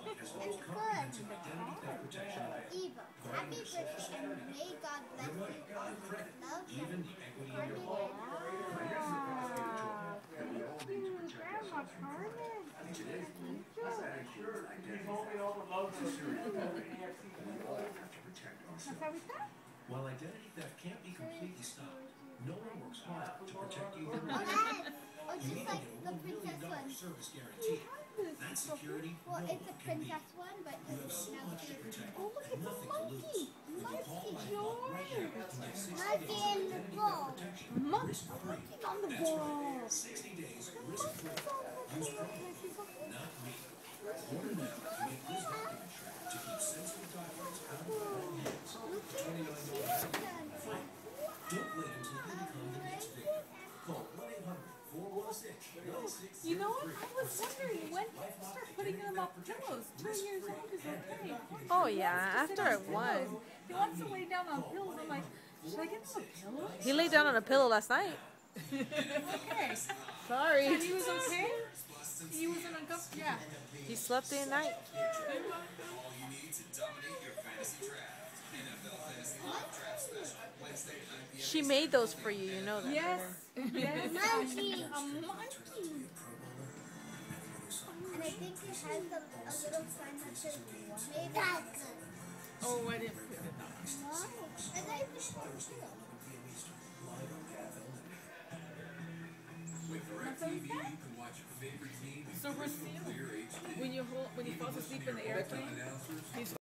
It's good. Ivo, happy birthday and may God bless you all. Love, Carmen. Grandma Carmen. While identity theft can't be completely stopped, no one works hard to protect you. Oh, just like the princess one. Service guarantee. That security. Well, it's a princess one, but it's now Oh, look, it's a monkey. Monkey, George. monkey in the ball. Monkey on the ball. 60 days Monkey's on the ball. not me. Order now to get this document to keep sensitive documents out of your own hands. $29. Don't wait until you become the next victim. Call 1-800-416-9673. You know what? I was wondering, when did you start putting them on pillows? 2 years old is okay. Oh yeah, after I won. He wants to lay down on pillows. I'm like, should I get him a pillow? He laid down on a pillow last night. Okay. Sorry. And he was okay? He was in a cup? Yeah. He slept the night. She made those for you, you know that. Yes. Yes. Monkey. A monkey. And I think it has a little sign that says made by good. Oh, I didn't put it on. No. And I think So we're seeing when you falls asleep in the airplane, he's